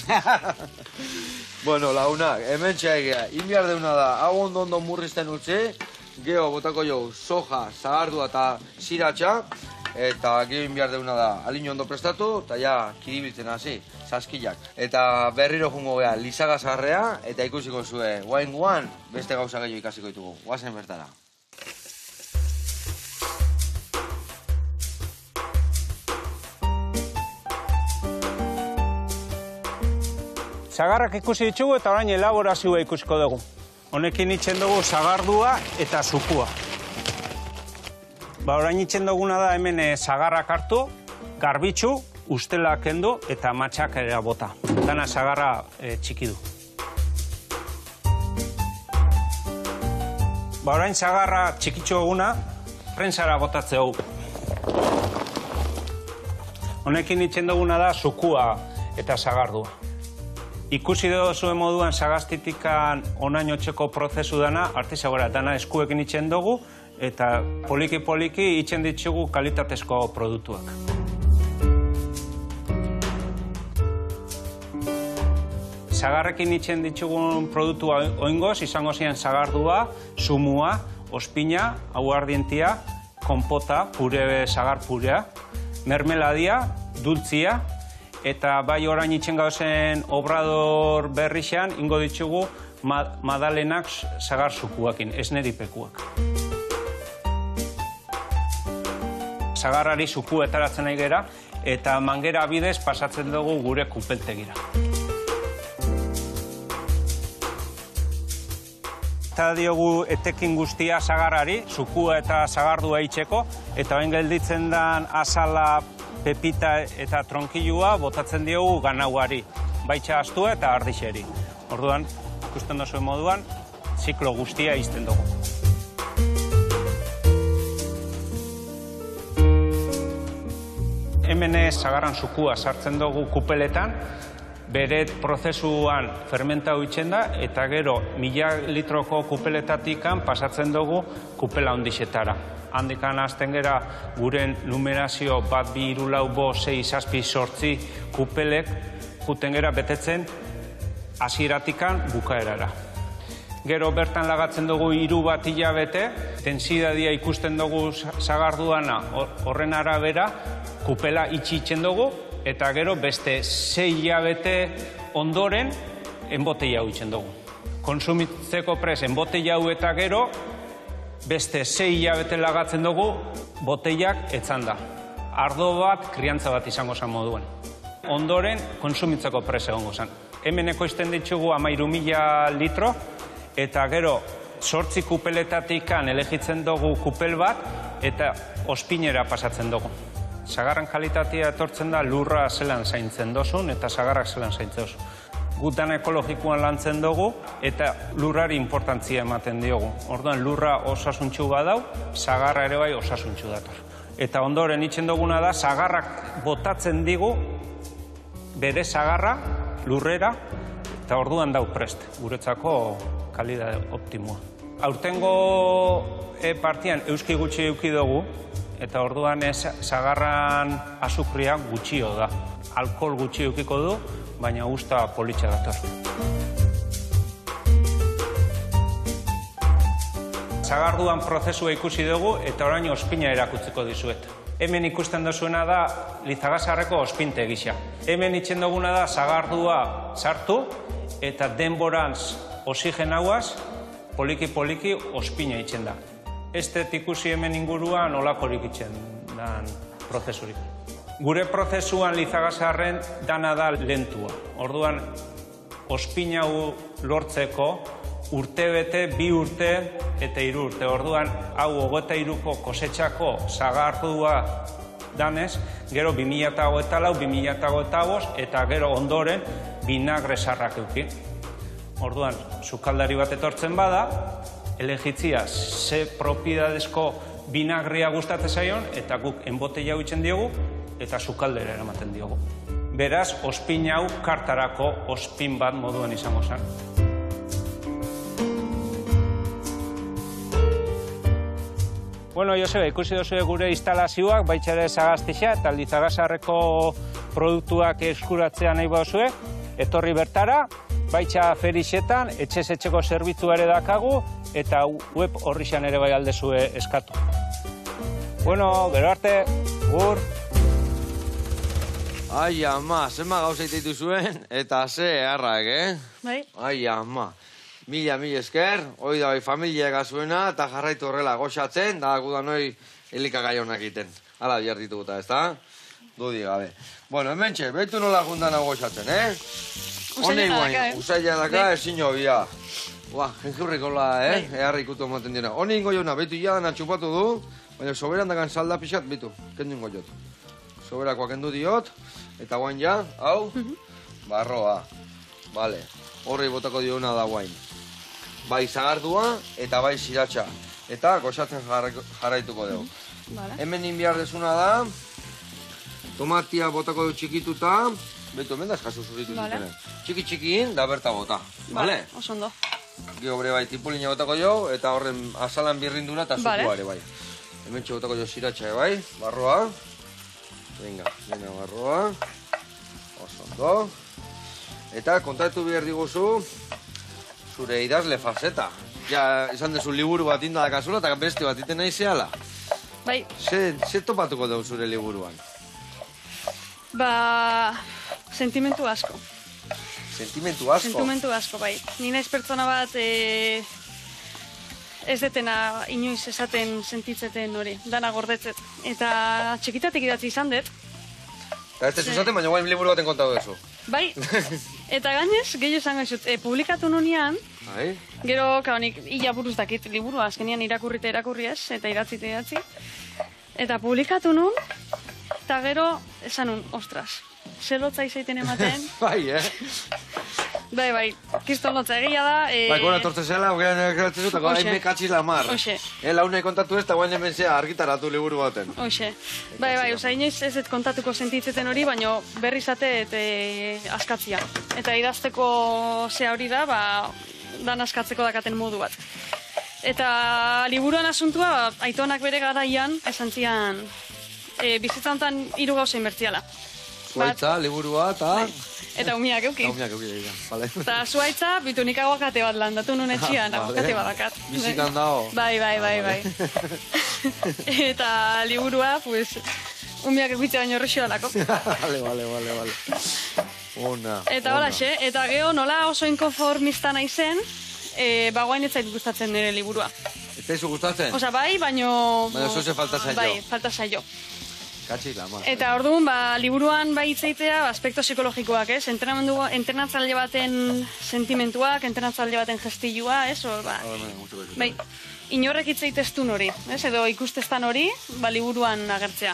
Bueno, launak, hemen txaigea, inbiar deuna da, hau ondo ondo murrizten utzi, geho botako jau soja, zagardua eta ziratxa, eta geho inbiar deuna da, alin ondo prestatu, eta ja, kiribiltzen hasi, saskillak. Eta berriro jungo gea, lizaga zarrea, eta ikusiko zuen, guain guan, beste gauza gehiago ikasiko ditugu, guazen bertara. Sagarrak ikusi ditugu eta orain elaborazioa ikusiko dugu. Honekin itzen dugu sagardua eta zukua. Ba, orain itzen duguna da hemen eh, sagarrak hartu, garbitzu, ustela kendu eta matxakera bota. Dana sagarra eh, txiki du. Ba, orain sagarra txikitxo eguna, prensara botatze dugu. Honekin itzen duguna da zukua eta sagardua. Ikusi zuen moduan sagastitikan onaino txeko prozesu dana, artizagora dana eskuekin itzen dugu, eta poliki-poliki itzen ditugu kalitatezko produktuak. Sagarrekin itzen ditugun produktua oingoz, izango ziren sagardua, zumua, ospina, aguardientia, konpota, pure, sagar purea, mermeladia, dultzia, eta bai orain itzen gauzen obrador berrixean, ingo ditugu ma madalenak sagar zukuakin, esneripekuak. Sagarrari zuku etaratzen nahi gera, eta mangera bidez pasatzen dugu gure kupeltegira. Eta diogu etekin guztia sagarrari, zukua eta sagardua itxeko, eta hain gelditzen den azala, pepita eta tronkilua botatzen diogu ganauari, baitxa astua eta ardixeri. Orduan, ikusten duzuen moduan, ziklo guztia izten dugu. Hemen sagarran zukua sartzen dugu kupeletan, bere prozesuan fermentau itzen da, eta gero mila litroko kupeletatikan pasatzen dugu kupela ondixetara. Handikan hasten gera guren numerazio bat, bi, hiru, lau, bost, sei, zazpi, zortzi kupelek juten gera betetzen hasieratikan bukaerara. Gero bertan lagatzen dugu hiru bat hilabete, tensidadia ikusten dugu sagarduana horren arabera, kupela itxi itzen dugu, eta gero beste sei hilabete ondoren enbotei hau itzen dugu. Konsumitzeko prez enbotei hau eta gero, beste sei hilabete lagatzen dugu, boteiak etzanda. Ardo bat, kriantza bat izango zen moduan. Ondoren, konsumitzeko prez egongo zen. Hemen ekoizten ditugu amairu mila litro, eta gero sortzi kupeletatik elegitzen dugu kupel bat, eta ospinera pasatzen dugu. Sagarran kalitatea etortzen da lurra zelan zaintzen dozun, eta sagarrak zelan zaintzen dozun. Gutan ekologikoan lantzen dugu, eta lurrari importantzia ematen diogu. Orduan, lurra osasuntxu badau, sagarra ere bai osasuntxu dator. Eta ondoren itzen duguna da, sagarrak botatzen digu, bere sagarra, lurrera, eta orduan dau prest, guretzako kalidade optimua. Aurtengo partian euski gutxi euki dugu, eta orduan sagarran azukria gutxio da. Alkohol gutxi eukiko du, baina usta politxa dator. Sagarduan prozesua ikusi dugu, eta orain ospina erakutziko dizuet. Hemen ikusten duzuena da Lizagasarreko ospinte gisa. Hemen itzen duguna da sagardua sartu, eta denborantz oxigenauaz, poliki-poliki ospina itzen da. Ez dut ikusi hemen inguruan olakorik itzen dan prozesurik. Gure prozesuan Lizagasarren dana da lentua. Orduan, ospina lortzeko urte-bete, bi urte eta hiru urte. Orduan, hau hogeita hiruko kosetxako sagardua danez, gero bi mila hogeita lau, bi mila hogeita bost, eta gero ondoren binagre sarrak eukin. Orduan, sukaldari bat etortzen bada, elegitzia ze propiedadezko binagria gustatzen zaion, eta guk enboteia huitzen diogu, eta sukaldera eramaten diogu. Beraz, ospin hau kartarako ospin bat moduan izango zen. Bueno, Joseba, ikusi duzue gure instalazioak, baitxare Sagastixa eta Lizagasarreko produktuak eskuratzea nahi bauzue, etorri bertara, baitxa ferixetan, etxez etxeko zerbitzua ere dakagu, eta web horrixan ere bai aldezue eskatu. Bueno, gero arte, gur! Ai, ama, zenba gauza ititu zuen, eta ze errak, eh? Bai. Ai, ama. Mila, mila esker, hoi da bai familia egazuena, eta jarraitu horrela goxatzen, da gudan hoi elikagaionak iten. Hala bihar dituguta, ez da? Dudi gabe. Bueno, hemen txe, betu nola jundan hau goxatzen, eh? Usaila daka, eh? Usaila daka, ezin jo, bia. Ua, jengibriko la, eh? Eharri ikutu ematen dira. Honi ingo jona, betu ja dana txupatu du, baina soberan dakan salda pixat, bitu, kendu ingo jot. Soberakoa kendu diot, eta guain ja, hau, barroa. Vale, horri botako diona da guain. Bai zagardua eta bai siratxa. Eta goxatzen jarraituko dugu. Hemen inbiar desuna da, tomatia botako du txikituta, betu hemen da eskazu zuritu zutenen. Txiki-txikin da berta bota. Vale? Oso ondo. Gio bre bai tipulina botako jo, eta horren azalan birrinduna eta zukua ere bai. Hemen txe botako jo siratxa bai, barroa. Venga, venga barroa. Oso ondo. Eta kontatu behar diguzu, zure idazle faceta. Ja, esan dezu liburu bat inda dakazula, eta beste bat iten nahi zehala. Bai. Ze topatuko dugu zure liburuan? Ba, sentimentu asko. Sentimentu asko? Sentimentu asko, bai. Ni naiz pertsona bat, e, ez detena inoiz esaten sentitzeten hori, dana gordetzet. Eta txikitatik idatzi izan dut. Eta ez tezu esaten, baina guain liburu baten kontatu dezu. Bai, eta gainez, gehiago esango izut, e, publikatu nunean, gero, kaonik, ila buruz dakit liburu, azkenian irakurri eta irakurri ez, eta idatzi eta idatzi. Eta publikatu nun, eta gero, esan nun, ostras, ze lotza izaiten ematen. Bai, eh? Bai, bai, kiston lotza egia da. Bai, gora torte zela, ogean egratzen zut, eta hain mekatxiz la mar. Oxe. Eh, launei kontatu ez, eta guain hemen zea argitaratu liburu baten. Oxe. Bai, bai, oza, inoiz ez ez kontatuko sentitzeten hori, baino berri zate eta askatzia. Eta idazteko zea hori da, ba, dan askatzeko dakaten modu bat. Eta liburuan asuntua, aitonak bere garaian, esan zian, e, bizitzantan hiru gauza inbertziala. Zuaitza, liburua, eta... Eta umiak euki. Eta umiak euki, dira, bale. Eta zuaitza, bitu nik aguakate bat landatu nun etxian, aguakate bat dakat. Bizikan dao. Bai, bai, bai, bai. Eta liburua, pues, umiak eukitze baino horrexo alako. Bale, bale, bale, bale. Ona, Eta hola, xe, eta geho nola oso inkonformista nahi zen, e, bagoain ez zait gustatzen nire liburua. Ez zaizu gustatzen? Osa, bai, baino... Baina zoze falta zaio. Bai, falta zaio. Katxik lama. Eta orduan, ba, liburuan ba hitzeitea aspekto psikologikoak, ez? Entrenamendu, entrenatzaile baten sentimentuak, entrenatzaile baten gestilua, ez? O, ba, bai, inorrek hitzeiteztun hori, ez? Edo ikusteztan hori, ba, liburuan agertzea.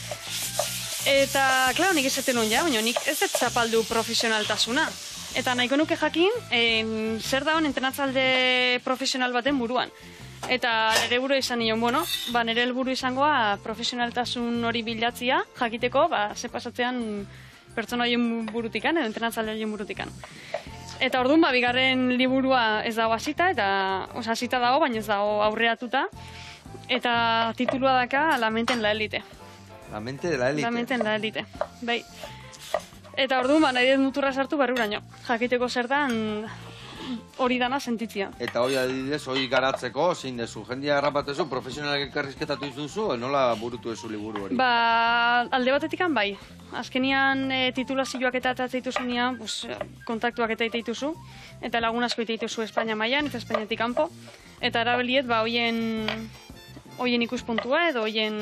Eta, klaro, nik esaten hon ja, baina nik ez ez zapaldu profesionaltasuna. Eta nahiko nuke jakin, em, zer da hon entrenatzaile profesional baten buruan. Eta nire buru izan nion, bueno, ba, nire helburu izangoa profesionaltasun hori bilatzia, jakiteko, ba, ze pasatzean pertsona horien burutikan, edo entrenatzaile horien burutikan. Eta orduan, ba, bigarren liburua ez dago hasita, eta, oza, hasita dago, baina ez dago aurreatuta, eta titulua daka La mente en la élite. La mente de la élite. La mente en la élite, bai. Eta orduan, ba, nahi dut muturra sartu barruraino, jakiteko zer dan hori dana sentitzia. Eta hori adidez, hori garatzeko, zein dezu, jendia garrapatezu, profesionalak elkarrizketatu izuzu, nola burutu ezu liburu hori? Ba, alde batetikan bai. Azkenian e, titulazioak eta ataitzuzunean, pues, kontaktuak eta itaituzu, eta lagun asko itaituzu Espainia mailan eta Espainiatik kanpo, eta erabiliet, ba, hoien, hoien ikuspuntua edo hoien,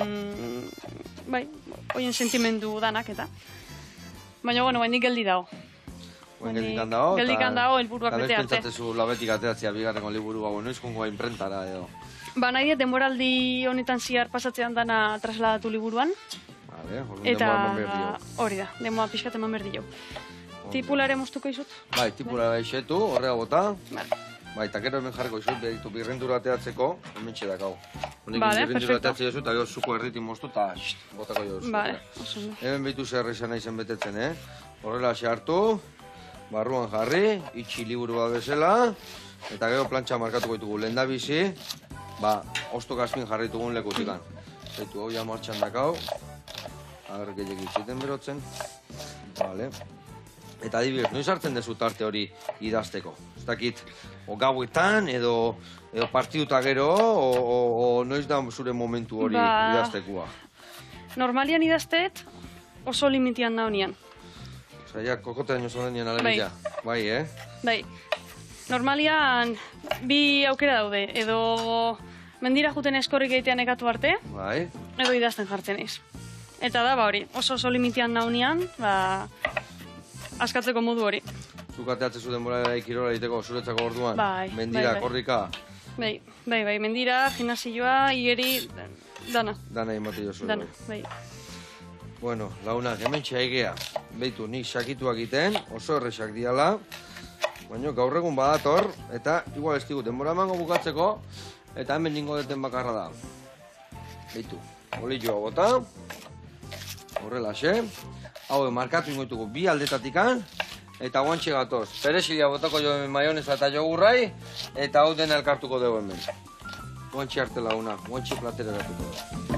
bai, hoien sentimendu danak eta. Baina, bueno, baindik geldi dago. Buen geldikan dago, geldikan dago, helburuak bete arte. Eta pentsatezu labetik ateratzea bigarrengo liburu hau, noiz kongo imprentara edo? Ba, nahi dut, denboraldi honetan ziar pasatzean dana trasladatu liburuan. Vale, orduan eta denbora eman behar dio. hori da, denbora pixkat eman behar dio. Tipulare moztuko izut? Bai, tipula isetu, horrega bota. Vale. Bai, eta gero hemen jarriko izut, behitu birrendura ateratzeko, hemen txedakau. Honekin Vale, birrendura perfecto. ateratzea jozu, eta gero zuko erritin moztu, eta xxt, botako jozu. Vale, oso ondo. Hemen behitu zer izan nahi zen betetzen, eh? Horrela hartu, barruan jarri, itxi liburu bat bezala, eta gero plantxa markatuko ditugu lehen da bizi, ba, ostok azpin jarritugun lekutikan. Zaitu, hau ja martxan dakau, agar gehiagik itxiten berotzen, vale. Eta adibidez, noiz hartzen dezu tarte hori idazteko? Ez dakit, o gauetan, edo, edo partiduta gero, o, o, o noiz da zure momentu hori Ba, idaztekoa? Normalian idazteet oso limitian naunian. Osa, ja, kokotean oso denien Bai. alegia. Bai, eh? Bai, normalian bi aukera daude, edo mendira juten eskorrik egitean ekatu arte, Bai. edo idazten jartzen eiz. Eta da, ba hori, oso oso limitian naunian, ba, askatzeko modu hori. Zuk ateatzen zu denbora ikirola egiteko zuretzako orduan? Bai, Mendira, bai, bai. korrika, Bai, bai, bai, mendira, gimnasioa, igeri, dana, dana imate jozu. dana, bai. Bueno, launak, hemen txaigea. Beitu, nik sakituak egiten, oso erresak diala. Baina gaur egun badator, eta igual ez digut, denbora emango bukatzeko, eta hemen ningo deten bakarra da. Beitu, olioa bota, horrela xe. Hau, markatu ingoitugu bi aldetatikan, eta guantxe gatoz. Peresilia botako jo hemen maionesa eta jogurrai, eta hau dena elkartuko dugu hemen. Guantxe arte laguna, guantxe platera eratuko dugu.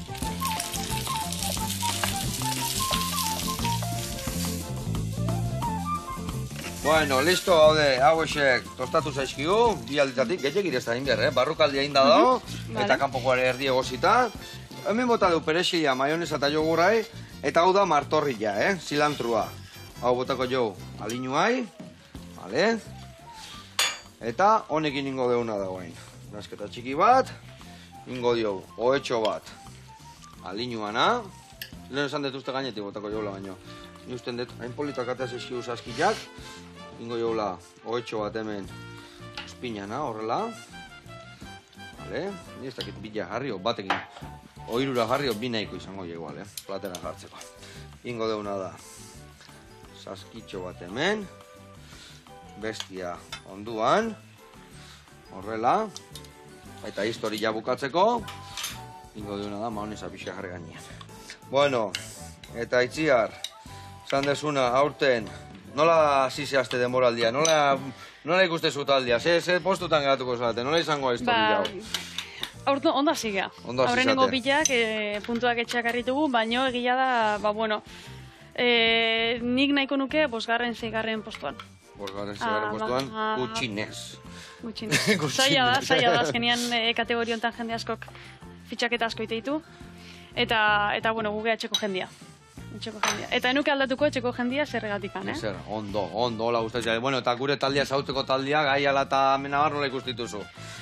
Bueno, listo, haude, hau esek tostatu zaizkigu, bi aldetatik, gehiagir ez da egin behar, eh? Barrukaldi egin da dago, eta kanpokoare erdi egozita. Hemen bota du peresilia, maionesa eta jogurrai, eta hau da martorria, eh? Zilantrua. Hau botako jo alinuai, vale? Eta honekin ingo deuna dagoen. Nasketa txiki bat, ingo dio, ohetxo bat. Alinuana, lehen esan detuzte gainetik botako jola baino. Ni usten dut, hain politak ateaz eskiu saskillak, ingo jola, ohetxo bat hemen ospinana, horrela. Vale, ni ez dakit bila jarri, o batekin, oirura jarri, o binaiko izango igual, eh? Platera jartzeko. Ingo deuna da, saskitxo bat hemen, bestia onduan, horrela, eta historia bukatzeko, ingo deuna da, maonesa pixa jarri gainean. Bueno, eta itziar, zan desuna, aurten, nola zizehazte denboraldia, nola, nola ikustezu taldia, ze, ze postutan geratuko zate, nola izango historia hau? Ba, aurten ondo hasi gea. Ondo hasi Aurrenengo zate. pilak, e, puntuak etxeak arritugu, baino egia da, ba, bueno, e, nik nahiko nuke bosgarren, zeigarren postuan. Bosgarren, Ah, zegarren postuan, ba- gutxinez. Gutxinez. Gutxinez. Zaila da, zaila da, azkenean e, kategoria honetan jende askok fitxaketa asko iteitu. Eta, eta bueno, gugea etxeko jendia. Etxeko jendia. Eta enuke aldatuko etxeko jendia zerregatikan, eh? Zer, ondo, ondo, hola gustatzen. Bueno, eta gure taldea zautzeko taldea, gai ala eta menabar nola ikustituzu.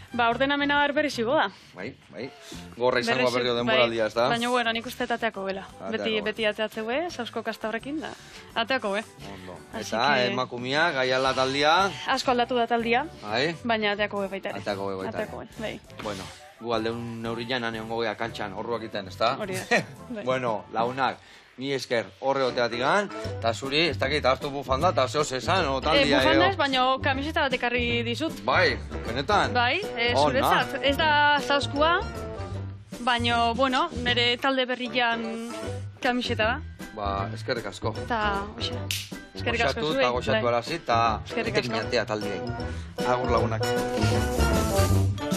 Ba, ordenamena berriz igo da. Bai, bai. Gorra izango berrio denboraldia, ez da? Baina, bueno, nik uste ateako gela. Beti, beti ateatze gue, sausko kasta horrekin da. Ateako gue. Ondo. Eta, emakumia, gaiala taldia. Asko aldatu da taldia. Bai. Baina ateako gue baita ere. Ateako gue baita ere. Bai. Bueno, gu aldeun neurrian aneongo gea kantxan, horruak iten, ez da? Hori da. Bueno, launak. Ni esker horre oteatik gan, eta zuri, ez dakit, hartu bufanda, eta zehoz esan, o taldia, eo. Bufanda ez, baina kamiseta bat ekarri dizut. Bai, benetan? Bai, zuretzat. Ez da zauskua, baina, bueno, nire talde berrian kamiseta da. Ba, eskerrik asko. Eta, oxe, eskerrik asko zuen. Eta goxatu arazi, eta etekin jantea taldiei. Agur lagunak.